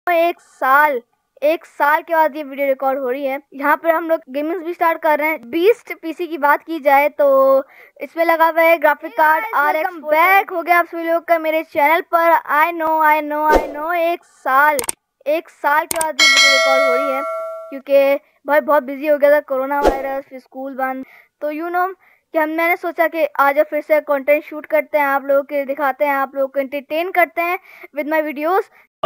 एक साल के बाद ये वीडियो रिकॉर्ड हो रही है। यहाँ पर हम लोग गेमिंग भी स्टार्ट कर रहे हैं। बीस्ट पीसी की बात की जाए तो इसमें लगा हुआ है ग्राफिक कार्ड RX बैक हो गया आप सभी लोग का मेरे चैनल पर। आई नो एक साल के बाद ये वीडियो रिकॉर्ड हो रही है क्योंकि भाई बहुत बिजी हो गया था, कोरोना वायरस, फिर स्कूल बंद। तो कि मैंने सोचा कि आज फिर से कंटेंट शूट करते हैं, आप लोगों के दिखाते हैं, आप लोगों को एंटरटेन करते हैं विद माय वीडियोस।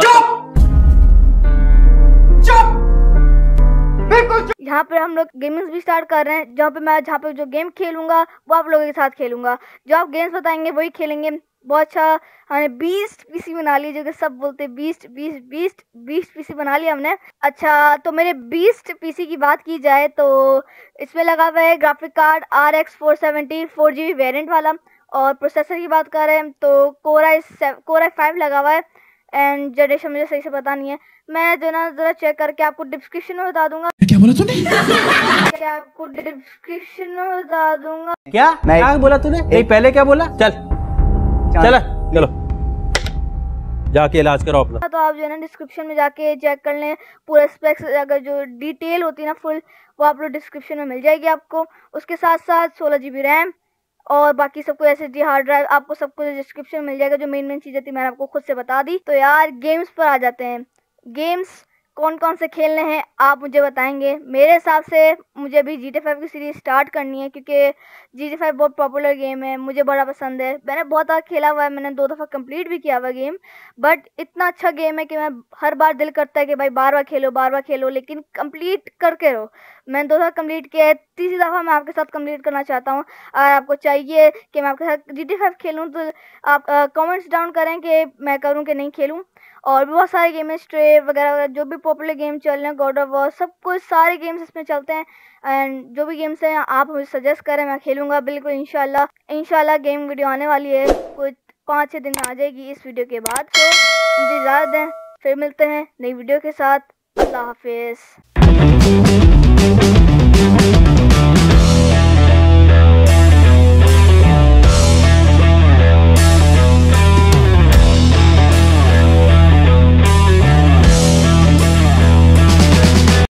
यहाँ पे हम लोग गेमिंग भी स्टार्ट कर रहे हैं, जहाँ पे जो गेम खेलूंगा वो आप लोगों के साथ खेलूंगा। जो आप गेम्स बताएंगे वही खेलेंगे। बहुत अच्छा हमने 20 पीसी बना लिए, जो कि सब बोलते हैं 20 पीसी बना लिया हमने। अच्छा, तो मेरे 20 पीसी की बात की जाए तो इसमें लगा हुआ है graphic card RX 470 4GB variant वाला। और प्रोसेसर की बात कर रहे हैं तो Core i5 लगा हुआ है। एंड जनरेशन मुझे सही से पता नहीं है, मैं जो ना जरा चेक करके आपको डिस्क्रिप्शन में बता दूंगा। क्या बोला तूने? क्या आपको डिस्क्रिप्शन में बता दूंगा। क्या बोला तूने? नहीं, पहले क्या बोला? चलो जाके इलाज करो अपना। तो आप जो है ना डिस्क्रिप्शन में जाके चेक कर लें पूरा स्पेक्स, अगर जो डिटेल होती है ना फुल, वो आप लोग डिस्क्रिप्शन में मिल जाएगी आपको। उसके साथ साथ 16GB रैम और बाकी सबको SSD हार्ड ड्राइव, आपको सब कुछ डिस्क्रिप्शन में मिल जाएगा। जो मेन चीज़ें थी मैंने आपको खुद से बता दी। तो यार गेम्स पर आ जाते हैं। गेम्स कौन कौन से खेलने हैं आप मुझे बताएंगे। मेरे हिसाब से मुझे अभी GTA 5 की सीरीज स्टार्ट करनी है क्योंकि GTA 5 बहुत पॉपुलर गेम है, मुझे बड़ा पसंद है। मैंने बहुत बार खेला हुआ है, मैंने 2 दफ़ा कंप्लीट भी किया हुआ गेम। बट इतना अच्छा गेम है कि मैं हर बार दिल करता है कि भाई बार बार खेलो, लेकिन कंप्लीट करके रहो। मैंने 2 दफ़ा कंप्लीट किया है, तीसरी दफ़ा मैं आपके साथ कंप्लीट करना चाहता हूँ। अगर आपको चाहिए कि मैं आपके साथ GTA 5 खेलूँ तो आप कमेंट्स डाउन करें कि मैं करूँ कि नहीं खेलूँ। और भी बहुत सारे गेम है, स्ट्रे वगैरह जो भी पॉपुलर गेम चल रहे हैं, गॉड ऑफ वॉर, सब कुछ सारे गेम्स इसमें चलते हैं। एंड जो भी गेम्स हैं आप मुझे सजेस्ट करें, मैं खेलूँगा बिल्कुल इंशाल्लाह। गेम वीडियो आने वाली है, कुछ 5-6 दिन में आ जाएगी इस वीडियो के बाद। तो मुझे इजाज़त दें, फिर मिलते हैं नई वीडियो के साथ। अल्लाह हाफिज़।